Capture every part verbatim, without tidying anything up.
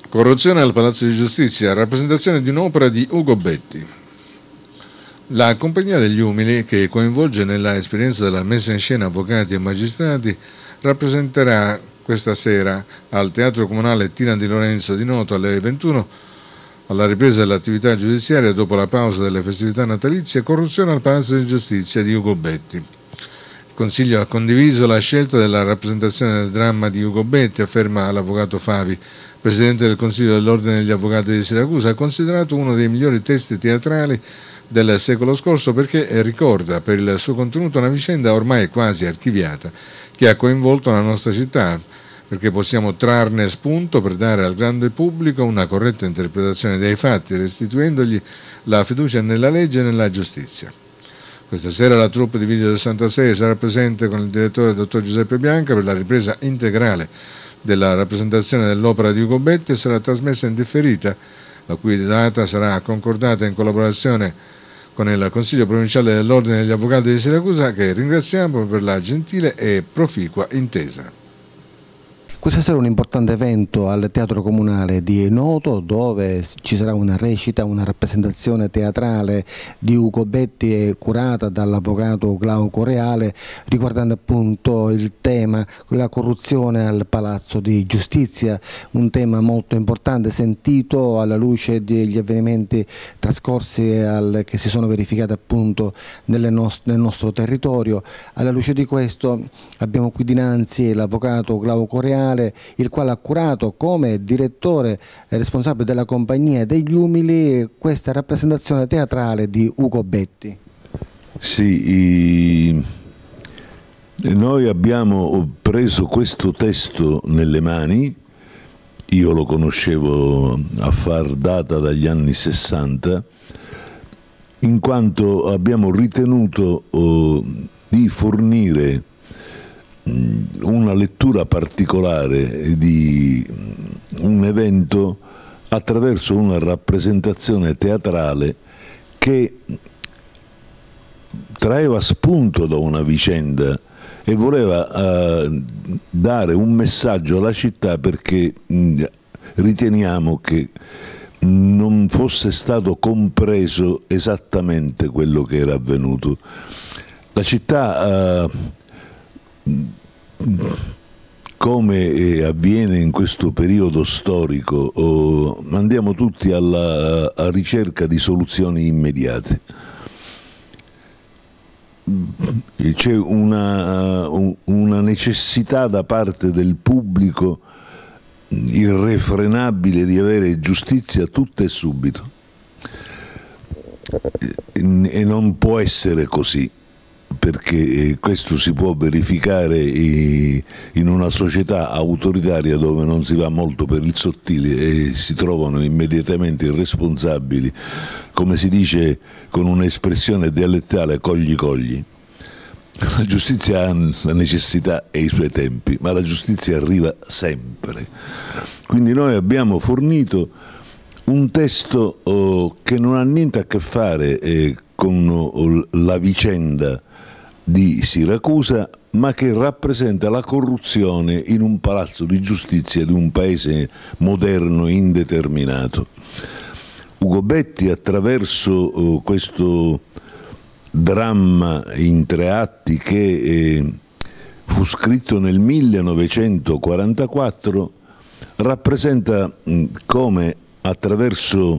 Corruzione al Palazzo di Giustizia, rappresentazione di un'opera di Ugo Betti. La Compagnia degli Umili, che coinvolge nella esperienza della messa in scena avvocati e magistrati, rappresenterà questa sera al Teatro Comunale Tina di Lorenzo di Noto alle ventuno, alla ripresa dell'attività giudiziaria dopo la pausa delle festività natalizie, Corruzione al Palazzo di Giustizia di Ugo Betti. Il Consiglio ha condiviso la scelta della rappresentazione del dramma di Ugo Betti, afferma l'avvocato Favi, Presidente del Consiglio dell'Ordine degli Avvocati di Siracusa. Ha considerato uno dei migliori testi teatrali del secolo scorso perché ricorda per il suo contenuto una vicenda ormai quasi archiviata che ha coinvolto la nostra città, perché possiamo trarne spunto per dare al grande pubblico una corretta interpretazione dei fatti, restituendogli la fiducia nella legge e nella giustizia. Questa sera la troupe di Video sessantasei sarà presente con il direttore dottor Giuseppe Bianca per la ripresa integrale della rappresentazione dell'opera di Ugo Betti e sarà trasmessa in differita, la cui data sarà concordata in collaborazione con il Consiglio Provinciale dell'Ordine degli Avvocati di Siracusa, che ringraziamo per la gentile e proficua intesa. Questa sera un importante evento al Teatro Comunale di Noto, dove ci sarà una recita, una rappresentazione teatrale di Ugo Betti curata dall'avvocato Glauco Reale, riguardante appunto il tema della corruzione al Palazzo di Giustizia, un tema molto importante, sentito alla luce degli avvenimenti trascorsi al, che si sono verificati appunto nelle nost nel nostro territorio. Alla luce di questo abbiamo qui dinanzi l'avvocato Glauco Reale, il quale ha curato come direttore e responsabile della Compagnia degli Umili questa rappresentazione teatrale di Ugo Betti. Sì, i... noi abbiamo preso questo testo nelle mani, io lo conoscevo a far data dagli anni sessanta, in quanto abbiamo ritenuto oh, di fornire una lettura particolare di un evento attraverso una rappresentazione teatrale che traeva spunto da una vicenda e voleva uh, dare un messaggio alla città, perché mh, riteniamo che non fosse stato compreso esattamente quello che era avvenuto. La città uh, come avviene in questo periodo storico, oh, andiamo tutti alla a ricerca di soluzioni immediate. C'è una, una necessità da parte del pubblico irrefrenabile di avere giustizia tutta e subito, e non può essere così, perché questo si può verificare in una società autoritaria dove non si va molto per il sottile e si trovano immediatamente i responsabili, come si dice con un'espressione dialettale, cogli cogli. La giustizia ha la necessità e i suoi tempi, ma la giustizia arriva sempre. Quindi noi abbiamo fornito un testo oh, che non ha niente a che fare eh, con oh, la vicenda di Siracusa, ma che rappresenta la corruzione in un palazzo di giustizia di un paese moderno indeterminato. Ugo Betti, attraverso oh, questo dramma in tre atti che eh, fu scritto nel millenovecentoquarantaquattro, rappresenta mh, come attraverso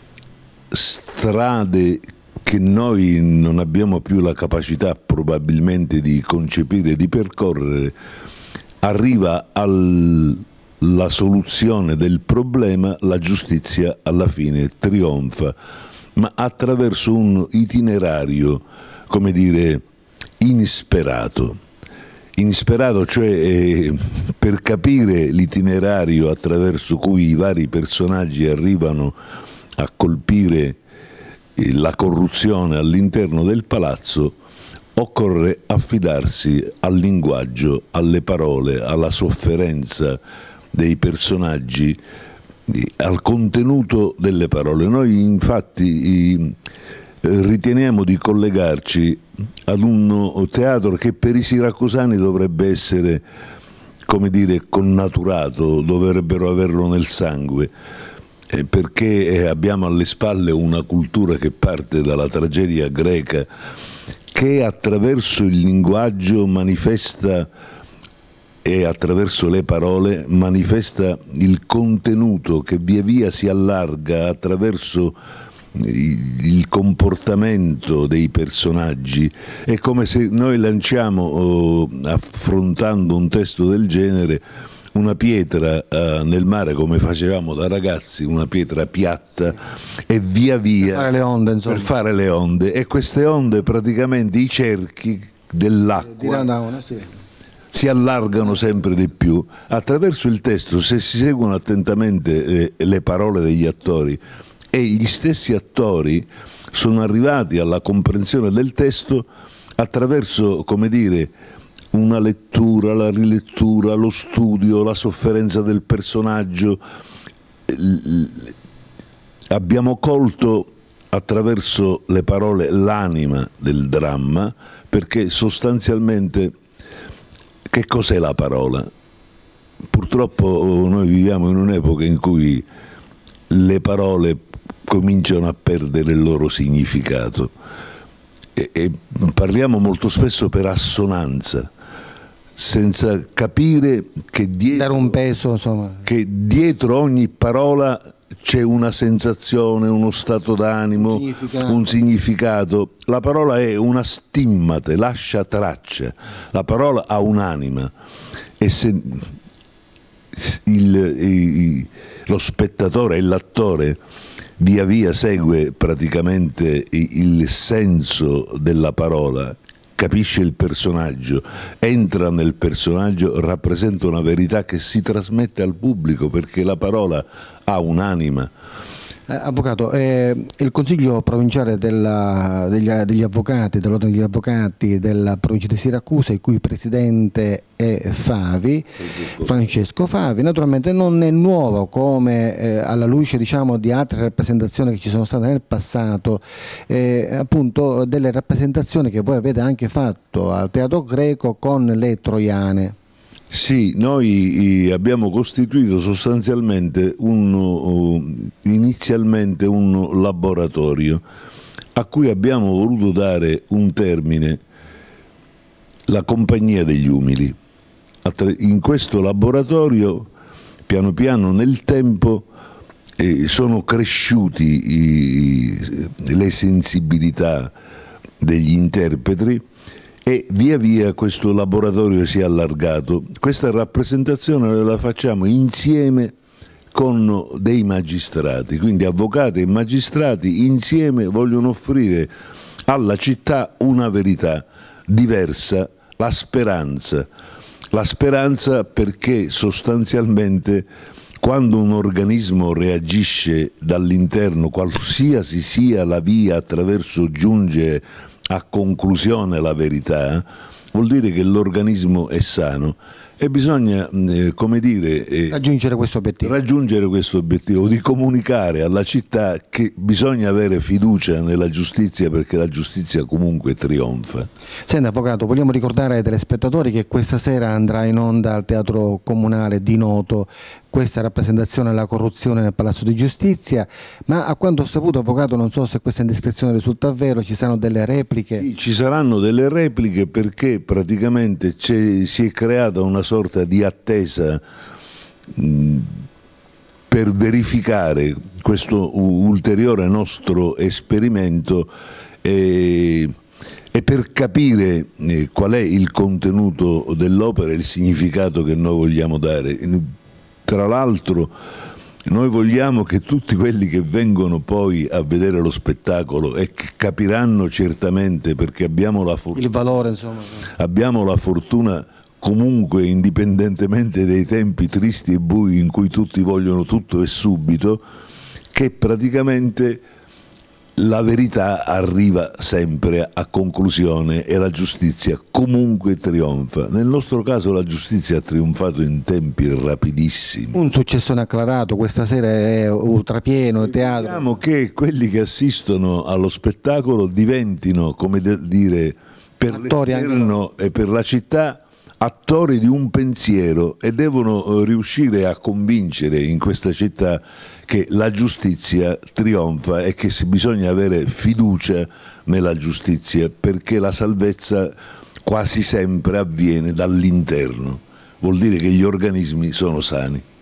strade che noi non abbiamo più la capacità probabilmente di concepire e di percorrere, arriva alla soluzione del problema, la giustizia alla fine trionfa, ma attraverso un itinerario, come dire, insperato. Insperato, cioè eh, per capire l'itinerario attraverso cui i vari personaggi arrivano a colpire la corruzione all'interno del palazzo, occorre affidarsi al linguaggio, alle parole, alla sofferenza dei personaggi, al contenuto delle parole. Noi infatti riteniamo di collegarci ad un teatro che per i siracusani dovrebbe essere come dire, connaturato, dovrebbero averlo nel sangue, eh, perché abbiamo alle spalle una cultura che parte dalla tragedia greca, che attraverso il linguaggio manifesta e attraverso le parole manifesta il contenuto che via via si allarga attraverso il comportamento dei personaggi. È come se noi lanciamo, oh, affrontando un testo del genere, una pietra eh, nel mare, come facevamo da ragazzi, una pietra piatta, e via via per fare le onde, insomma. per fare le onde, e queste onde, praticamente i cerchi dell'acqua, sì, si allargano sempre di più attraverso il testo. Se si seguono attentamente eh, le parole degli attori, e gli stessi attori sono arrivati alla comprensione del testo attraverso, come dire, una lettura, la rilettura, lo studio, la sofferenza del personaggio. Abbiamo colto attraverso le parole l'anima del dramma, perché sostanzialmente che cos'è la parola? Purtroppo noi viviamo in un'epoca in cui le parole cominciano a perdere il loro significato e, e parliamo molto spesso per assonanza, senza capire che dietro, dare un peso, insomma, che dietro ogni parola c'è una sensazione, uno stato d'animo, un significato. un significato. La parola è una stimmate, lascia traccia, la parola ha un'anima, e se il, il, lo spettatore e l'attore via via segue praticamente il senso della parola, capisce il personaggio, entra nel personaggio, rappresenta una verità che si trasmette al pubblico, perché la parola ha un'anima. Eh, avvocato, eh, il Consiglio provinciale della, degli, degli avvocati, dell'ordine degli avvocati della provincia di Siracusa, il cui presidente è Favi, Francesco, Francesco Favi, naturalmente non è nuovo, come eh, alla luce, diciamo, di altre rappresentazioni che ci sono state nel passato, eh, appunto delle rappresentazioni che voi avete anche fatto al Teatro Greco con le Troiane. Sì, noi abbiamo costituito sostanzialmente un, inizialmente un laboratorio a cui abbiamo voluto dare un termine, la Compagnia degli Umili. In questo laboratorio, piano piano nel tempo, eh, sono cresciuti i, le sensibilità degli interpreti, e via via questo laboratorio si è allargato. Questa rappresentazione la facciamo insieme con dei magistrati, quindi avvocati e magistrati insieme vogliono offrire alla città una verità diversa, la speranza. La speranza perché sostanzialmente quando un organismo reagisce dall'interno, qualsiasi sia la via attraverso giunge a conclusione la verità, vuol dire che l'organismo è sano, e bisogna, eh, come dire, eh, raggiungere questo obiettivo. raggiungere questo obiettivo di comunicare alla città che bisogna avere fiducia nella giustizia, perché la giustizia comunque trionfa. Senta, avvocato, vogliamo ricordare ai telespettatori che questa sera andrà in onda al Teatro Comunale di Noto questa rappresentazione della corruzione nel Palazzo di Giustizia, ma a quanto ho saputo, avvocato, non so se questa indiscrezione risulta vero, ci saranno delle repliche? Sì, ci saranno delle repliche, perché praticamente si è creata una sorta di attesa mh, per verificare questo ulteriore nostro esperimento e, e per capire eh, qual è il contenuto dell'opera e il significato che noi vogliamo dare. Tra l'altro noi vogliamo che tutti quelli che vengono poi a vedere lo spettacolo, e che capiranno certamente, perché abbiamo la fortuna, il valore, insomma, abbiamo la fortuna comunque, indipendentemente dai tempi tristi e bui in cui tutti vogliono tutto e subito, che praticamente la verità arriva sempre a conclusione e la giustizia comunque trionfa. Nel nostro caso la giustizia ha trionfato in tempi rapidissimi. Un successone acclarato, questa sera è ultrapieno il teatro. Speriamo che quelli che assistono allo spettacolo diventino, come dire, per l'esterno e per la città, attori di un pensiero e devono riuscire a convincere in questa città che la giustizia trionfa e che bisogna avere fiducia nella giustizia, perché la salvezza quasi sempre avviene dall'interno, vuol dire che gli organismi sono sani.